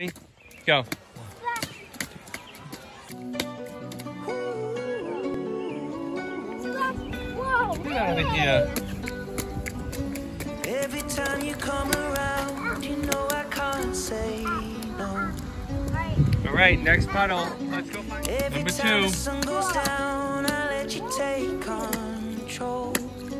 Go. Get out of here. Every time you come around, you know I can't say no. All right, next puddle. Let's go. Number 2. The sun goes down, I let you take control.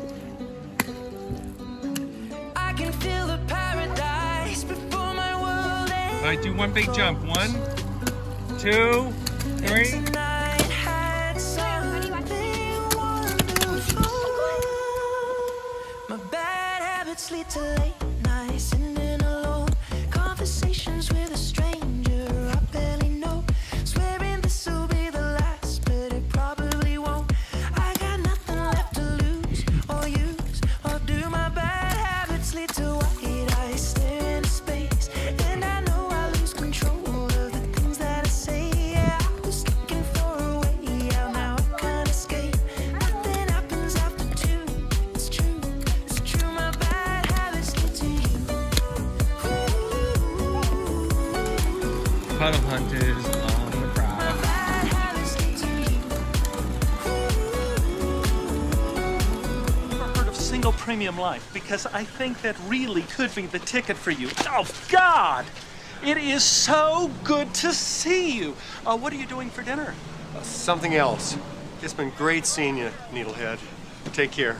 I can feel the paradise before my world ends. All right, do one big jump. 1, 2, 3. My bad habits lead to late nights, sitting alone, conversations with a stranger I barely know, swearing this will be the last, but it probably won't. I got nothing left to lose or use or do. My bad habits lead to white eyes staring into space, and I know I lose control of the things that I say. Yeah, I was looking for a way out, now I can't escape. Nothing happens after 2. It's true, it's true. My bad habits lead to you. Puddle hunters on the prowl. Bad habits lead to you. Never heard of single premium life, because I think that really could be the ticket for you. Oh, God! It is so good to see you. What are you doing for dinner? Something else. It's been great seeing you, Needlehead. Take care.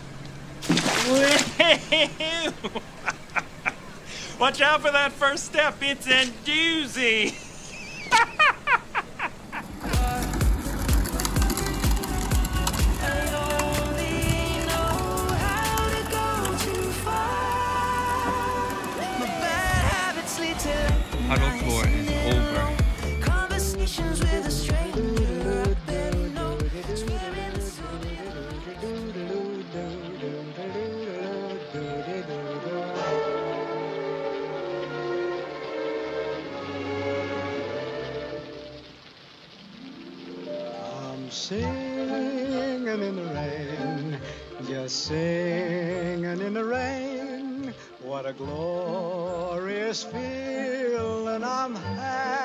Watch out for that first step. It's a doozy. Puddle tour is over. Conversations with a stranger I barely know, swearing this will be I'm singing in the rain, just singing in the rain. What a glorious feeling I'm having.